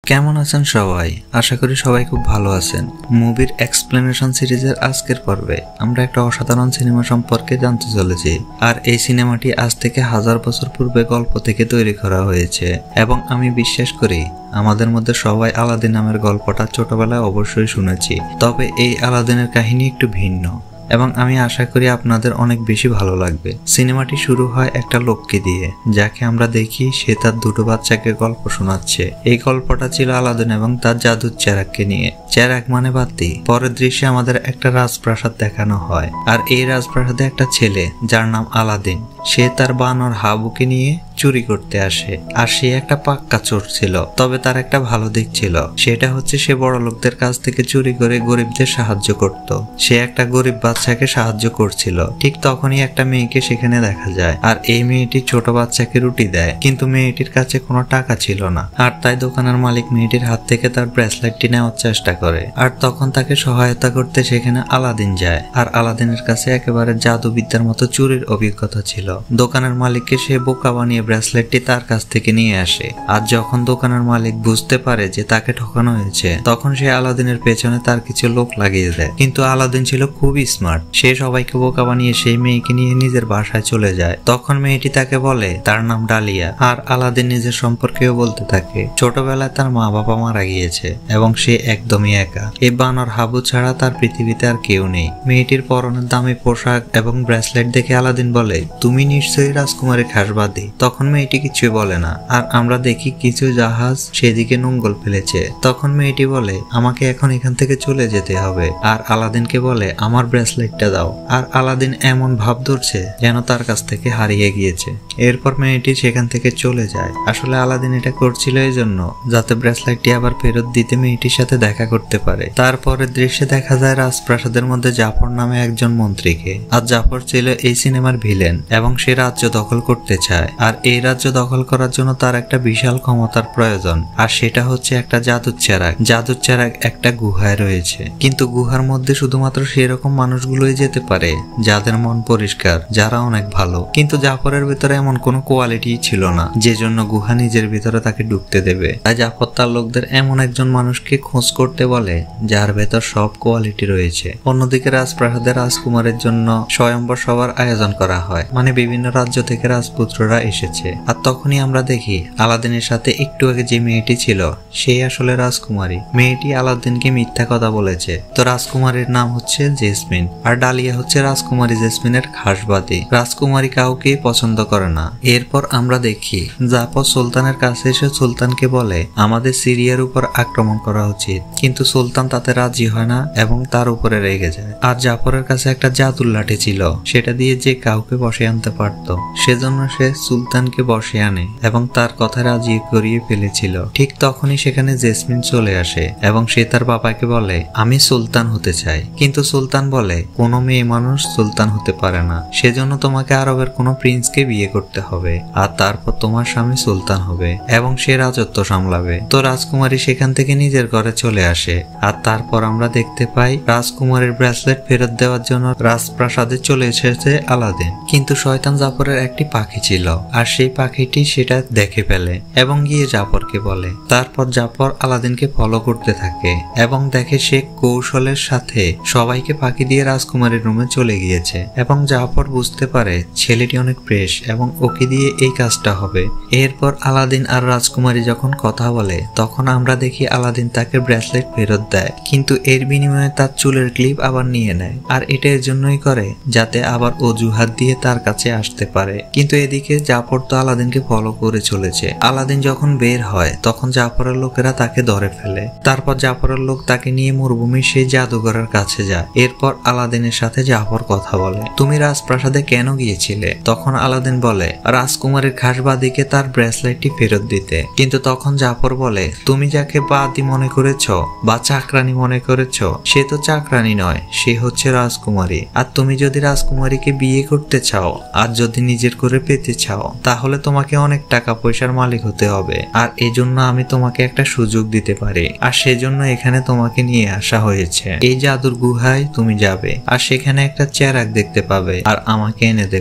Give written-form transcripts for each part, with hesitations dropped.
কেমন আছেন সবাই? আশা করি সবাই খুব ভালো আছেন। মুভির এক্সপ্লেনেশন সিরিজের আজকের পর্বে আমরা একটা অসাধারণ সিনেমা সম্পর্কে জানতে চলেছি। আর এই সিনেমাটি আজ থেকে 1000 বছর পূর্বে গল্প থেকে তৈরি করা হয়েছে এবং আমি বিশ্বাস করি আমাদের মধ্যে সবাই আলাদিন নামের গল্পটা ছোটবেলায় অবশ্যই শুনেছি। তবে এই আলাদিনের কাহিনী একটু ভিন্ন এবং আমি আশা করি আপনাদের অনেক বেশি ভালো লাগবে। সিনেমাটি শুরু হয় একটা লোককে দিয়ে, যাকে আমরা দেখি সে তার দুটো বাচ্চাকে গল্প শোনাচ্ছে। এই গল্পটা ছিল আলাদিন এবং তার জাদুর চেরাগকে নিয়ে। চেরাগ মানে বাতি। পরের দৃশ্যে আমাদের একটা রাজপ্রাসাদ দেখানো হয়, আর এই রাজপ্রাসাদে একটা ছেলে যার নাম আলাদিন, সে তার বানর হাবুকে নিয়ে চুরি করতে আসে। আর সে একটা পাক্কা চোর ছিল, তবে তার একটা ভালো দিক ছিল, সেটা হচ্ছে সে বড় লোকদের কাছ থেকে চুরি করে গরিবদের সাহায্য করত। সে একটা গরিব বাচ্চাকে সাহায্য করছিল। ঠিক তখনই একটা মেয়েকে সেখানে দেখা যায়, আর এই মেয়েটি ছোট বাচ্চাকে রুটি দেয়, কিন্তু মেয়েটির কাছে কোনো টাকা ছিল না। আর তাই দোকানের মালিক মেয়েটির হাত থেকে তার ব্রেসলেটটি নেওয়ার চেষ্টা করে। আর তখন তাকে সহায়তা করতে সেখানে আলাদিন যায়। আর আলাদিনের কাছে একেবারে জাদুবিদ্যার মতো চুরির অভিজ্ঞতা ছিল। দোকানের মালিককে সে বোকা বানিয়ে ব্রেসলেটটি তার কাছ থেকে নিয়ে আসে। আর যখন দোকানের মালিক বুঝতে পারে যে তাকে ঠকানো হয়েছে, তখন সে আলাদিনের পেছনে তার কিছু লোক লাগিয়ে দেয়। কিন্তু আলাদিন ছিল খুবই স্মার্ট। সে সবাইকে বোকা বানিয়ে সেই মেয়েকে নিয়ে নিজের বাসায় চলে যায়। তখন মেয়েটি তাকে বলে তার নাম ডালিয়া। আর আলাদিন নিজের সম্পর্কেও বলতে থাকে ছোটবেলায় তার মা বাবা মারা গিয়েছে এবং সে একদমই একা। এই বানর হাবু ছাড়া তার পৃথিবীতে আর কেউ নেই। মেয়েটির পরনের দামি পোশাক এবং ব্রেসলেট দেখে আলাদিন বলে, তুমি নিশ্চয়ই রাজকুমারী খাসবাদী। তখন মেয়েটি কিছুই বলে না। আর আমরা দেখি কিছু জাহাজ সেদিকে নোঙ্গল ফেলেছে। তখন মেয়েটি বলে, আমাকে এখন এখান থেকে চলে যেতে হবে। আর আলাদিনকে বলে, আমার ব্রেসলেটটা দাও। আর আলাদিন এমন ভাব ধরছে যেন তার কাছ থেকে হারিয়ে গিয়েছে। এরপর মেয়েটি সেখান থেকে চলে যায়। আসলে আলাদিন এটা করছিল এই জন্য যাতে ব্রেসলেটটি আবার ফেরত দিতে মেয়েটির সাথে দেখা করতে পারে। তারপরের দৃশ্যে দেখা যায় রাজপ্রাসাদের মধ্যে জাফর নামে একজন মন্ত্রীকে। আর জাফর ছিল এই সিনেমার ভিলেন এবং সে রাজ্য দখল করতে চায়। আর এই রাজ্য দখল করার জন্য তার একটা বিশাল ক্ষমতার প্রয়োজন, আর সেটা হচ্ছে একটা জাদুর চেরাগ। জাদুর চেরাগ একটা গুহায় রয়েছে, কিন্তু গুহার মধ্যে শুধুমাত্র সেরকম মানুষগুলোই যেতে পারে যাদের মন পরিষ্কার, যারা অনেক ভালো। কিন্তু জাফরের ভিতরে এমন কোনো কোয়ালিটি ছিল না যে জন্য গুহা নিজের ভিতরে তাকে ঢুকতে দেবে। তাই জাফর তার লোকদের এমন একজন মানুষকে খোঁজ করতে বলে যার ভেতর সব কোয়ালিটি রয়েছে। অন্যদিকে রাজপ্রাসাদে রাজকুমারের জন্য স্বয়ম্বর সভার আয়োজন করা হয়, মানে বিভিন্ন রাজ্য থেকে রাজপুত্ররা এসেছে। আর তখনই আমরা দেখি আলাদিনের সাথে একটু আগে যে মেয়েটি ছিল সেই আসলে রাজকুমারী। মেয়েটি আলাদিনকে মিথ্যা কথা বলেছে। তো রাজকুমারীর নাম হচ্ছে জেসমিন, আর ডালিয়া হচ্ছে রাজকুমারী জেসমিনের খাসবাদী। রাজকুমারী কাউকে পছন্দ করে না। এরপর আমরা দেখি জাফর সুলতানের কাছে এসে সুলতানকে বলে আমাদের সিরিয়ার উপর আক্রমণ করা উচিত, কিন্তু সুলতান তাতে রাজি হয় না এবং তার উপরে রেগে যায়। আর জাফরের কাছে একটা জাদুর লাঠি ছিল, সেটা দিয়ে যে কাউকে বসে আনতে পারত। সেজন্য সে সুলতানকে বসে আনে এবং তার কথা রাজি করিয়ে ফেলেছিল। ঠিক তখনই সেখানে জেসমিন চলে আসে এবং সে তার বাবাকে বলে আমি সুলতান হতে চাই। কিন্তু সুলতান বলে কোনো মেয়ে মানুষ সুলতান হতে পারে না, সেজন্য তোমাকে আরবের কোনো প্রিন্সকে বিয়ে করতে হবে, আর তারপর তোমার স্বামী সুলতান হবে এবং সে রাজত্ব সামলাবে। তো রাজকুমারী সেখান থেকে নিজের ঘরে চলে আসে। আর তারপর আমরা দেখতে পাই রাজকুমারীর ব্রেসলেট ফেরত দেওয়ার জন্য রাজপ্রাসাদে চলে এসেছে আলাদিন। কিন্তু শয়তান জাফরের একটি পাখি ছিল, আর সেই পাখিটি সেটা দেখে ফেলে এবং গিয়ে জাফরকে বলে। তারপর জাফর আলাদিনকে ফলো করতে থাকে এবং দেখে সে কৌশলের সাথে সবাইকে পাখি দিয়ে রাজকুমারীর রুমে চলে গিয়েছে। এবং জাফর বুঝতে পারে ছেলেটি অনেক ফ্রেশ এবং ওকে দিয়ে এই কাজটা হবে। এরপর আলাদিন আর রাজকুমারী যখন কথা বলে, তখন আমরা দেখি আলাদিন তাকে ব্রেসলেট ফেরত দেয়, কিন্তু এর বিনিময়ে তার চুলের ক্লিপ আবার নিয়ে নেয়। আর এটা এর জন্যই করে যাতে আবার অজুহাত দিয়ে তার কাছে আসতে পারে। কিন্তু এদিকে জাফর তো আলাদিনকে ফলো করে চলেছে। আলাদিন যখন বের হয় তখন জাফরের লোকেরা তাকে ধরে ফেলে। তারপর জাফরের লোক তাকে নিয়ে মরুভূমির সেই জাদুঘরের কাছে যায়। এরপর আলাদিনের সাথে জাফর কথা বলে, তুমি রাজপ্রাসাদে কেন গিয়েছিলে? তখন আলাদিন বলে রাজকুমারীর খাসবাদীকে তার ব্রেসলেটটি ফেরত দিতে। কিন্তু তখন জাফর বলে তুমি যাকে বাদী মনে করেছ বা চাকরানি মনে করেছ, সে তো চাকরানি নয়, সে হচ্ছে রাজকুমারী। আর তুমি যদি রাজকুমারীকে বিয়ে করতে চাও আর যদি নিজের করে পেতে চাও, তাহলে তোমাকে অনেক টাকা পয়সার মালিক হতে হবে। আর এজন্য আমি তোমাকে একটা সুযোগ দিতে পারি, আর সেজন্য এখানে তোমাকে নিয়ে আসা হয়েছে। এই জাদুর গুহায় তুমি যাবে আর সেখানে একটা চেরাগ দেখতে পাবে আর আমাকে এনে দেবে।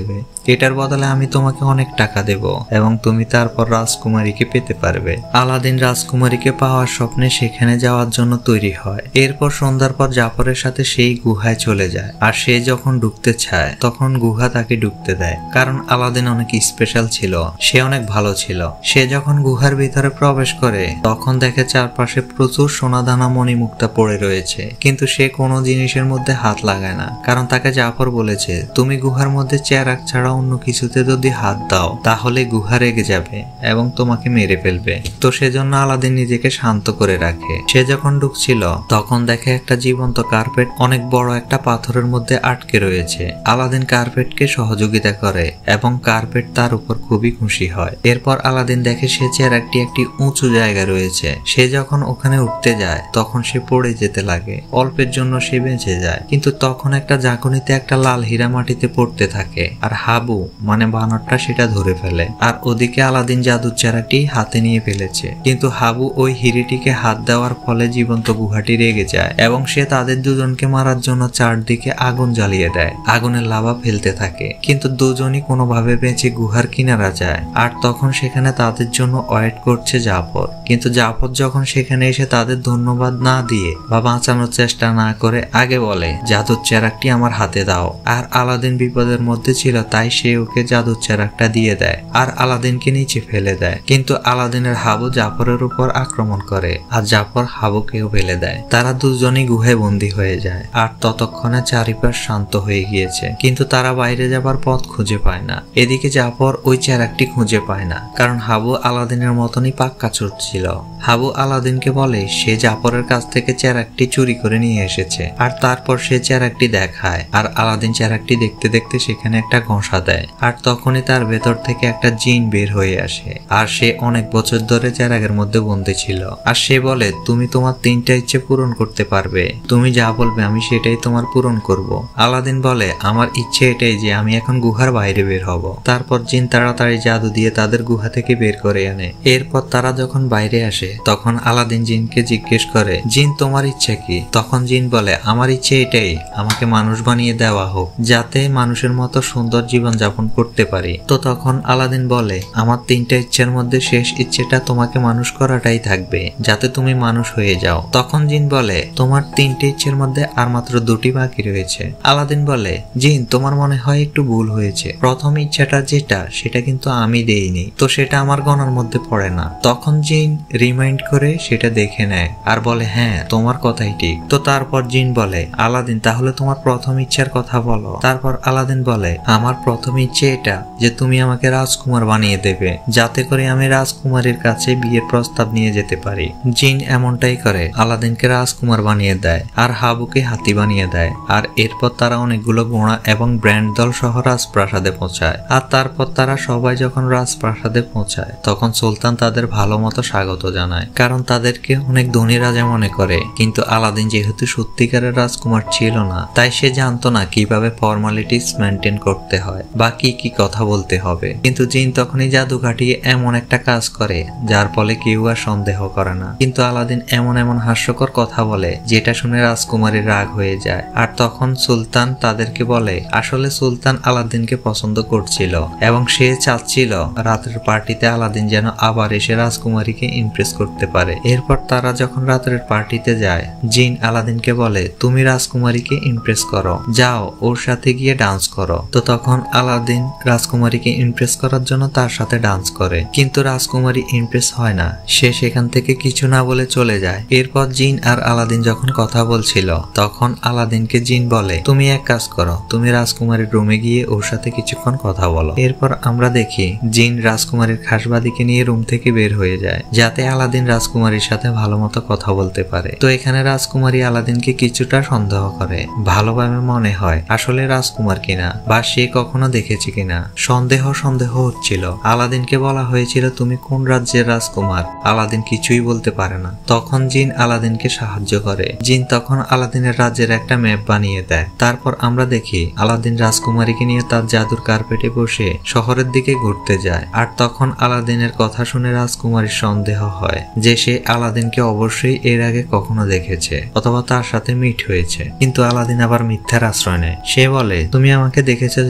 এটার বদলে আমি তোমাকে অনেক টাকা দেব এবং তুমি তারপর রাজকুমারীকে পেতে পারবে। আলাদিন রাজকুমারীকে পাওয়ার স্বপ্নে সেখানে যাওয়ার জন্য তৈরি হয়। এরপর সন্ধ্যার পর জাফরের সাথে সেই গুহায় চলে যায়, আর সে যখন ঢুকতে চায় তখন গুহা তাকে ঢুকতে দেয়, কারণ আলাদিন অনেক স্পেশাল ছিল, সে অনেক ভালো ছিল। সে যখন গুহার ভিতরে প্রবেশ করে তখন দেখে চারপাশে প্রচুর সোনাদানা মণিমুক্তা পড়ে রয়েছে, কিন্তু সে কোনো জিনিসের মধ্যে হাত লাগায় না, কারণ তাকে জাফর বলেছে তুমি গুহার মধ্যে চেরাক ছাড়া অন্য কিছুতে যদি হাত দাও তাহলে গুহা রেগে যাবে এবং তোমাকে মেরে ফেলবে। তো সেজন্য আলাদিন নিজেকে শান্ত করে রাখে। সে যখন ঢুকছিল তখন দেখে একটা জীবন্ত কার্পেট অনেক বড় একটা পাথরের মধ্যে আটকে রয়েছে। আলাদিন কার্পেটকে সহযোগিতা করে এবং কার্পেট তার উপর খুবই খুশি হয়। এরপর আলাদিন দেখে সে চেরাকটি একটি উঁচু জায়গা রয়েছে। সে যখন ওখানে উঠতে যায় তখন সে পড়ে যেতে লাগে। অল্পের জন্য সে বেঁচে যায়, কিন্তু তখন একটা ঝাঁকুনিতে একটা লাল হীরা মাটিতে পড়তে থাকে, আর হাবু মানে বানরটা সেটা ধরে ফেলে। আর ওদিকে আলাদিন জাদুর চেরাকটি হাতে নিয়ে ফেলেছে, কিন্তু হাবু ওই হিরেটিকে হাত দেওয়ার ফলে জীবন্ত গুহাটি রেগে যায় এবং সে তাদের দুজনকে মারার জন্য চারদিকে আগুন জ্বালিয়ে দেয়। আগুনের লাভা ফেলতে থাকে, কিন্তু দুজনই কোনোভাবে বেঁচে গুহার কিনারা যায়। আর তখন সেখানে তাদের জন্য ওয়েট করছে জাফর, কিন্তু জাফর যখন সেখানে এসে তাদের ধন্যবাদ না দিয়ে বা বাঁচানোর চেষ্টা না করে আগে বলে জাদুর চেরাকটি আমার হাতে দাও। আর আলাদিন বিপদের মধ্যে ছিল, তাই সে ওকে জাদুর চেরাকটা দিয়ে দেয় আর আলাদিনকে নিচে ফেলে দেয়। কিন্তু আলাদিনের হাবু জাফরের উপর আক্রমণ করে আর জাফর হাবুকেও ফেলে দেয়। তারা দুজনই গুহায় বন্দী হয়ে যায়। আর ততক্ষণে চারিপাশ শান্ত হয়ে গিয়েছে, কিন্তু তারা বাইরে যাবার পথ খুঁজে পায় না। এদিকে জাফর ওই চেরাকটি খুঁজে পায় না, কারণ হাবু আলাদিনের মতনই পাক্কা চোর ছিল। হাবু আলাদিনকে বলে সে জাফরের কাছ থেকে চেরাকটি চুরি করে নিয়ে এসেছে, আর তারপর সে চেরাকটি দেখায়। আর আলাদিন চেরাকটি দেখতে দেখতে সেখানে একটা ঘষা দেয়, আর তখনই তার ভেতর থেকে একটা জিন বের হয়ে আসে। আর সে অনেক বছর ধরে চেরাকের মধ্যে বন্দী ছিল। আর সে বলে তুমি তোমার 3টা ইচ্ছে পূরণ করতে পারবে, তুমি যা বলবে আমি সেটাই তোমার পূরণ করব। আলাদিন বলে আমার ইচ্ছে এটাই যে আমি এখন গুহার বাইরে বের হব। তারপর জিন তাড়াতাড়ি জাদু দিয়ে তাদের গুহা থেকে বের করে আনে। এরপর তারা যখন বাইরে আসে তখন আলাদিন জিনকে জিজ্ঞেস করে জিন তোমার ইচ্ছে কি? তখন জিন বলে আমার ইচ্ছে এটাই, আমাকে মানুষ বানিয়ে দেওয়া হোক যাতে মানুষের মতো সুন্দর জীবন যাপন করতে পারি। তো তখন আলাদিন বলে আমার 3টা ইচ্ছের মধ্যে শেষ ইচ্ছেটা তোমাকে মানুষ করাটাই থাকবে, যাতে তুমি মানুষ হয়ে যাও। তখন জিন বলে তোমার 3টে ইচ্ছের মধ্যে আর মাত্র 2টি বাকি রয়েছে। আলাদিন বলে জিন তোমার মনে হয় একটু ভুল হয়েছে, প্রথম ইচ্ছাটা যেটা সেটা কিন্তু আমি দেইনি, তো সেটা আমার গণার মধ্যে পড়ে না। তখন জিন রিমাইন্ড করে সেটা দেখে নেয় আর বলে হ্যাঁ তোমার কথাই ঠিক। তো তারপর জিন বলে আলাদিন তাহলে তোমার প্রথম ইচ্ছার কথা বলো। তারপর আলাদিন বলে আমার প্রথম ইচ্ছে এটা যে তুমি আমাকে রাজকুমার বানিয়ে দেবে, যাতে করে আমি রাজকুমারীর কাছে বিয়ের প্রস্তাব নিয়ে যেতে পারি। জিন এমনটাই করে, আলাদিনকে রাজকুমার বানিয়ে দেয় আর হাবুকে হাতি বানিয়ে দেয়। আর এরপর তারা অনেকগুলো ঘোড়া এবং ব্র্যান্ড দল সহ রাজপ্রাসাদে পৌঁছায়। আর তারপর তারা সবাই যখন রাজপ্রাসাদে পৌঁছায় তখন সুলতান তাদের ভালো মতো স্বাগত জানায়, কারণ তাদেরকে অনেক ধনী রাজা মনে করে। কিন্তু আলাদিন যেহেতু সত্যিকারের রাজকুমার ছিল না, তাই সে জানতো না কিভাবে ফর্মালিটিস মেনটেন করতে হয় বা কি কি কথা বলতে হবে। কিন্তু জিন তখনই জাদু কাটিয়ে এমন একটা কাজ করে যার ফলে কেউ আর সন্দেহ করে না। কিন্তু আলাদিন এমন এমন হাস্যকর কথা বলে যেটা শুনে রাজকুমারীর রাগ হয়ে যায়। আর তখন সুলতান তাদেরকে বলে আসলে সুলতান আলাদিনকে পছন্দ করছিল এবং সে চাচ্ছিল রাতের পার্টিতে আলাদিন যেন আবার এসে রাজকুমারীকে ইমপ্রেস করতে পারে। এরপর তারা যখন রাতের পার্টিতে যায় জিন আলাদিনকে বলে তুমি রাজকুমারীকে ইমপ্রেস করো, যাও ওর সাথে গিয়ে ডান্স করো। তো তখন আলাদিন রাজকুমারীকে ইমপ্রেস করার জন্য তার সাথে ডান্স করে, কিন্তু রাজকুমারী ইমপ্রেস হয় না, সে সেখান থেকে কিছু না বলে চলে যায়। এরপর জিন আর আলাদিন যখন কথা বলছিল তখন আলাদিনকে জিন বলে তুমি এক কাজ করো, তুমি রাজকুমারীর রুমে গিয়ে ওর সাথে কিছুক্ষণ কথা বলো। এরপর আমরা দেখি জিন রাজকুমারীর খাসবাদিকে নিয়ে রুম থেকে বের হয়ে যায়, যাতে আলাদিন রাজকুমারীর সাথে ভালো মতো কথা বলতে পারে। তো এখানে রাজকুমারী আলাদিনকে কিছুটা সন্দেহ করে, ভালোভাবে মনে হয় আসলে রাজকুমার কিনা বা সে কখনো দেখেছে কিনা। সন্দেহ হচ্ছিল। আলাদিনকে বলা হয়েছিল তুমি কোন রাজ্যের রাজকুমার, আলাদিন কিছুই বলতে পারে না। তখন জিন আলাদিনকে সাহায্য করে। জিন তখন আলাদিনের রাজ্যের একটা ম্যাপ বানিয়ে দেয়। তারপর আমরা দেখি আলাদিন রাজকুমারীকে নিয়ে তার জাদুর কার্পেটে বসে শহরের দিকে ঘুরতে যায়। আর তখন আলাদিনের কথা শুনে রাজকুমারীর সন্দেহ হয় যে সে আলাদিনকে অবশ্যই এর আগে কখনো দেখেছে অথবা তার সাথে মিট হয়েছে। কিন্তু আলাদিন আবার মিথ্যার আশ্রয় নেয়। সে বলে তুমি আমাকে দেখেছো যেখানে,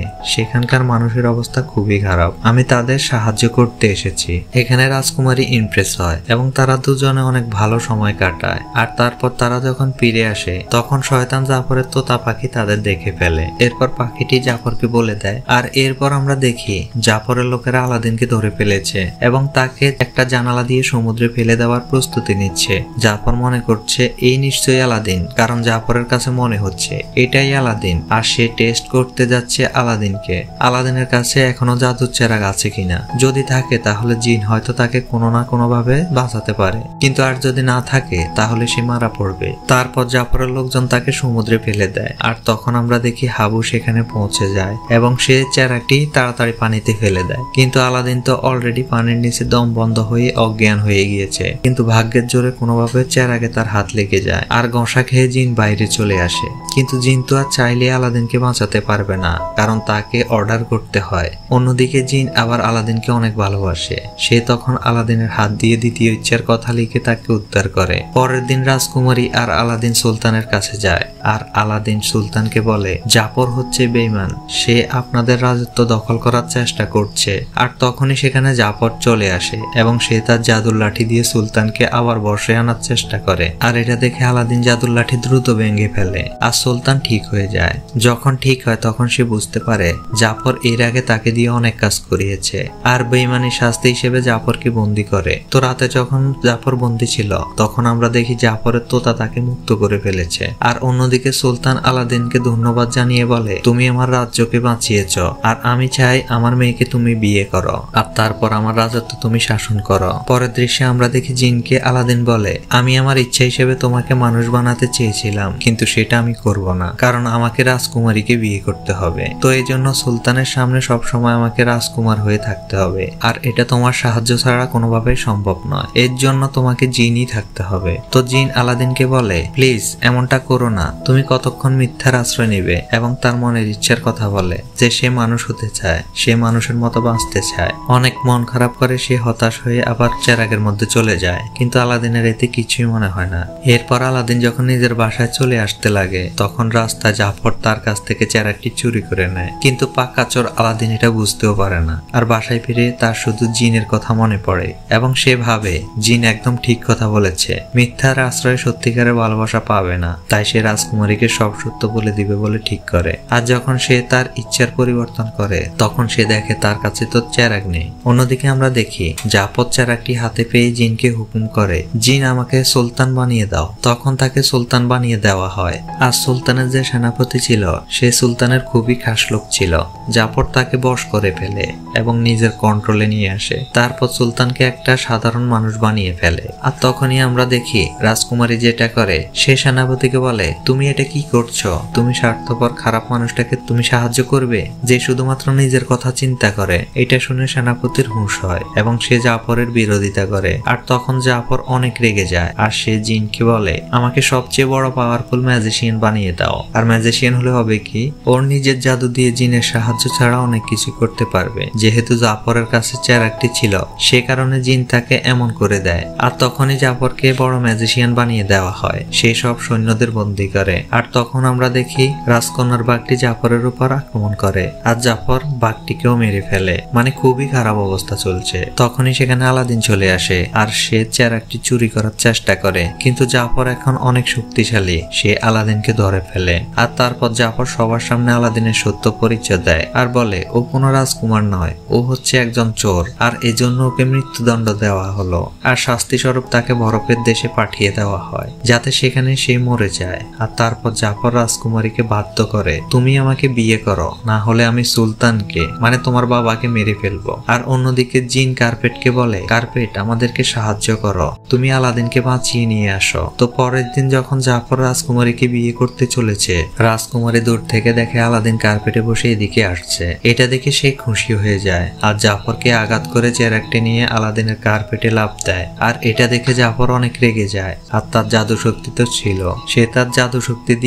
সেখানকার মানুষের অবস্থা খুবই খারাপ, আমি তাদের সাহায্য করতে এসেছি। এখানে রাজকুমারী ইমপ্রেস হয় এবং তারা দুজনে অনেক ভালো সময় কাটায়। আর তারপর তারা যখন ফিরে আসে তখন শয়তান জাফরের তোতা পাখি তাদের দেখে ফেলে। এরপর পাখিটি জাফরকে বলে দেয়। আর এরপর আমরা দেখি জাফরের লোকেরা আলাদিনকে ধরে ফেলেছে এবং তাকে একটা জানালা দিয়ে সমুদ্রে ফেলে দেওয়ার প্রস্তুতি নিচ্ছে। জাফর মনে করছে এই নিশ্চয়ই আলাদিন, কারণ জাফরের কাছে মনে হচ্ছে এটাই আলাদিন। আর সে টেস্ট করতে যাচ্ছে আলাদিনকে, আলাদিনের কাছে এখনো জাদুর চেরাগ আছে কিনা। যদি থাকে তাহলে জিন হয়তো তাকে কোনো না কোনো ভাবে বাঁচাতে পারে, কিন্তু আর যদি না থাকে তাহলে সে মারা পড়বে। তারপর জাফরের লোকজন তাকে সমুদ্রে ফেলে দেয়। আর তখন আমরা দেখি হাবু সেখানে পৌঁছে যায় এবং সে চেরাগটি তাড়াতাড়ি পানিতে ফেলে দেয়। কিন্তু আলাদিন তো অলরেডি পানির নিচে দম বন্ধ হয়ে অজ্ঞান হয়ে গিয়েছে। কিন্তু ভাগ্যের জোরে কোনোভাবে চেরাগে তার হাত লেগে যায় আর গঁসা খেয়ে জিন বাইরে চলে আসে। কিন্তু জিন তো আর চাইলে আলাদিনকে বাঁচাতে পারবে না, কারণ তাকে অর্ডার করতে হয়। অন্যদিকে জিন আবার আলাদিনকে অনেক ভালোবাসে। সে তখন আলাদিনের হাত দিয়ে দ্বিতীয় ইচ্ছার কথা লিখে তাকে উদ্ধার করে। পরের দিন রাজকুমারী আর আলাদিন সুলতানের কাছে যায়। আর আলাদিন সুলতানকে বলে জাফর হচ্ছে বেঈমান, সে আপনাদের রাজত্ব দখল করার চেষ্টা করছে। আর তখনই সেখানে জাফর চলে আসে এবং সে তার জাদুর লাঠি দিয়ে সুলতানকে আবার বসে আনার চেষ্টা করে। আর এটা দেখে আলাদিন জাদুর লাঠি দ্রুত ভেঙে ফেলে আর সুলতান ঠিক হয়ে যায়। যখন ঠিক হয় তখন সে বুঝতে পারে জাফর এর আগে তাকে দিয়ে অনেক কাজ করিয়েছে আর বেঈমানির শাস্তি হিসেবে জাফরকে বন্দী করে। তো রাতে যখন জাফর বন্দী ছিল তখন আমরা দেখি জাফরের তোতা তাকে মুক্ত করে ফেলেছে। আর অন্যদিকে সুলতান আলাদিনকে ধন্যবাদ জানিয়ে বলে তুমি আমার রাজ্যকে বাঁচিয়েছ আর আমি চাই আমার মেয়েকে তুমি বিয়ে করো আর তারপর আমার রাজত্ব তুমি শাসন করো। পরের দৃশ্যে আমরা দেখি জিনকে আলাদিন বলে আমি আমার ইচ্ছা হিসেবে তোমাকে মানুষ বানাতে চেয়েছিলাম, কিন্তু সেটা আমি করব না, কারণ আমাকে রাজকুমারীকে বিয়ে করতে হবে। তো এই জন্য সুলতানের সামনে সবসময় আমাকে রাজকুমার হয়ে থাকতে হবে আর এটা তোমার সাহায্য ছাড়া কোনোভাবেই সম্ভব নয়। এর জন্য তোমাকে জিনই থাকতে হবে। তো জিন আলাদিনকে বলে প্লিজ এমনটা করো না, তুমি কতক্ষণ মিথ্যার আশ্রয় নিবে। এবং তার মনের ইচ্ছার কথা বলে যে সে মানুষ হতে চায়, সে মানুষের মতো বাঁচতে চায়। অনেক মন খারাপ করে সে হতাশ হয়ে আবার চেরাগের মধ্যে চলে যায়, কিন্তু আলাদিনের এতে কিছুই মনে হয় না। এরপর আলাদিন যখন নিজের বাসায় চলে আসতে লাগে তখন রাস্তায় জাফর তার কাছ থেকে চেরাগটি চুরি করে নেয়, কিন্তু পাক্কা চোর আলাদিন এটা বুঝতেও পারে না। আর বাসায় ফিরে তার শুধু জিনের কথা মনে পড়ে এবং সে ভাবে জিন একদম ঠিক কথা বলেছে, মিথ্যার আশ্রয়ে সত্যিকারের ভালোবাসা পাবে না। তাই সে রাজকুমারীকে সব সত্য বলে দিবে বলে ঠিক করে। আর যখন সে তার ইচ্ছার পরিবর্তন করে তখন সে দেখে তার কাছে তো চেরাগ নেই। অন্যদিকে আমরা দেখি জাফর চেরাগটি হাতে পেয়ে জিনকে হুকুম করে জিন আমাকে সুলতান বানিয়ে দাও। তখন তাকে সুলতান বানিয়ে দেওয়া হয়। আর সুলতানের যে সেনাপতি ছিল সে সুলতানের খুবই খাস লোক ছিল। জাফর তাকে বশ করে ফেলে এবং নিজের কন্ট্রোলে নিয়ে আসে। তারপর সুলতানকে একটা সাধারণ মানুষ বানিয়ে ফেলে। আর তখনই আমরা দেখি রাজকুমারী যেটা করে সে সেনাপতিকে বলে তুমি এটা কি করছো, তুমি স্বার্থপর খারাপ মানুষটাকে তুমি সাহায্য করবে যে শুধুমাত্র নিজের কথা চিন্তা করে। এটা শুনে সেনাপতির হুঁশ হয় এবং সে জাফরের বিরোধিতা করে। আর তখন জাফর অনেক রেগে যায় আর সে জিনকে বলে আমাকে সবচেয়ে বড় পাওয়ারফুল ম্যাজিশিয়ান বানিয়ে দাও। আর ম্যাজিশিয়ান হলে হবে কি, ওর নিজের জাদু দিয়ে জিনের সাহায্য ছাড়া অনেক কিছু করতে পারবে। যেহেতু জাফরের কাছে চেরাগটি ছিল সে কারণে জিন তাকে এমন করে দেয়। আর তখনই জাফরকে বড় ম্যাজিশিয়ান বানিয়ে দেওয়া হয়। সে সব সৈন্যদের বন্দী করে। আর তখন আমরা দেখি রাজকন্যার বাঘটি জাফরের উপর আক্রমণ করে আর জাফর বাঘটিকেও মেরে ফেলে। মানে খুবই খারাপ অবস্থা চলছে। তখনই সেখানে আলাদিন চলে আসে আর সে চেরাগটি চুরি করার চেষ্টা করে, কিন্তু জাফর এখন অনেক শক্তিশালী, সে আলাদিনকে ধরে ফেলে। আর তারপর জাফর সবার সামনে আলাদিনের সত্য পরিচয় দেয় আর বলে ও কোনো রাজকুমার নয়, ও হচ্ছে একজন চোর আর এজন্য ওকে মৃত্যুদণ্ড দেওয়া হলো। আর শাস্তি স্বরূপ তাকে বরফের দেশে পাঠিয়ে দেওয়া হয় যাতে সেখানে সে মরে যায়। আর তারপর জাফর রাজকুমারীকে বাধ্য করে তুমি আমাকে বিয়ে করো, না হলে আমি সুলতানকে মানে তোমার বাবাকে মেরে ফেলবো। আর অন্যদিকে জিন কার্পেটকে বলে কার্পেট আমাদেরকে সাহায্য করো, তুমি আলাদিনকে বাঁচিয়ে নিয়ে আসো। তো পরের দিন যখন জাফর রাজকুমারীকে বিয়ে করতে চলেছে রাজকুমারী দূর থেকে দেখে আলাদিন কার্পেটে বসে এদিকে আসছে। এটা দেখে সে খুশি হয়ে যায় আর জাফরকে আঘাত করে চেরাগটি নিয়ে আলাদিনের কার্পেটে লাফ দেয়। আর এটা দেখে জাফর অনেক রেগে যায় আর তার জাদু শক্তি তো ছিল, সে তার জাদু শক্তি দিয়ে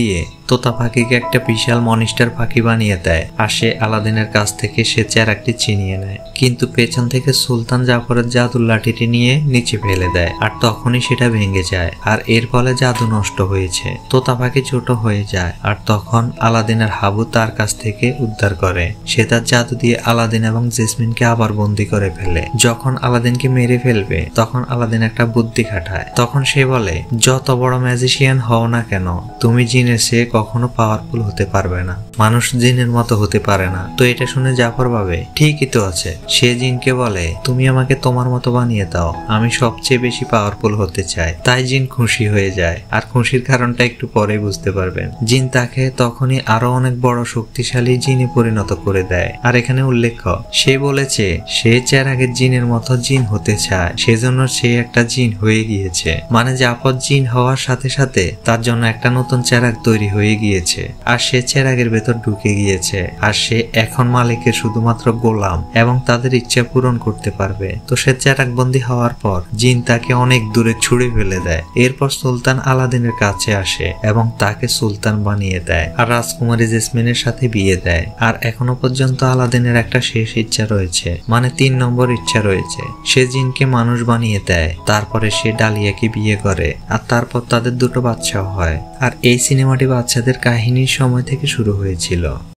তোতা পাখিকে একটা বিশাল মনিস্টার পাখি বানিয়ে দেয় আর সে আলাদিনের কাছ থেকে সে চেরাকটি ছিনিয়ে নেয়, কিন্তু পেছন থেকে সুলতান জাফরের জাদুর লাঠিটি নিয়ে নিচে ফেলে দেয় আর তখনই সেটা ভেঙে যায় আর এর ফলে জাদু নষ্ট হয়েছে। তোতা পাখি ছোট হয়ে যায় আর তখন আলাদিনের হাবু তার কাছ থেকে উদ্ধার করে। সে তার জাদু দিয়ে আলাদিন এবং জেসমিনকে আবার বন্দি করে ফেলে। যখন আলাদিনকে মেরে ফেলবে তখন আলাদিন একটা বুদ্ধি খাটায়। তখন সে বলে, যত বড় ম্যাজিশিয়ান হও না কেন, তুমি জিনের চেয়ে কখনো পাওয়ারফুল হতে পারবে না, মানুষ জিনের মতো হতে পারে না। তো এটা শুনে জাফর ভাবে ঠিকই তো আছে। সে জিনকে বলে, তুমি আমাকে তোমার মতো বানিয়ে দাও, আমি সবচেয়ে বেশি পাওয়ারফুল হতে চাই। তাই জিন খুশি হয়ে যায় আর খুশির কারণটা একটু পরে বুঝতে পারবেন। জিন তাকে তখনই আরো অনেক বড় শক্তিশালী জিনে পরিণত করে দেয়। আর এখানে উল্লেখ্য, সে বলেছে সে চেরাগের জিনের মতো জিন হতে চায়, সেজন্য সে একটা জিন হয়ে গিয়েছে। মানে জাফর জিন হওয়ার সাথে সাথে তার জন্য একটা নতুন চেরাগ তৈরি হয়ে গিয়েছে আর সে চেরাগের ভেতর ঢুকে গিয়েছে আর সে এখন মালিকের শুধুমাত্র গোলাম এবং তাদের ইচ্ছা পূরণ করতে পারবে। তো সে চেরাগ বন্দী হওয়ার পর জিন তাকে অনেক দূরে ছুড়ে ফেলে দেয়। এরপর সুলতান আলাদিনের কাছে আসে এবং তাকে সুলতান বানিয়ে দেয় আর রাজকুমারী জেসমিনের সাথে বিয়ে দেয়। আর এখনো পর্যন্ত আলাদিনের একটা শেষ ইচ্ছা রয়েছে, মানে 3 নম্বর ইচ্ছা রয়েছে। সে জিনকে মানুষ বানিয়ে দেয়, তারপরে সে ডালিয়াকে বিয়ে করে আর তারপর তাদের 2টো বাচ্চাও হয়। আর এই সিনেমাটি বাচ্চাদের কাহিনীর সময় থেকে শুরু হয়েছিল।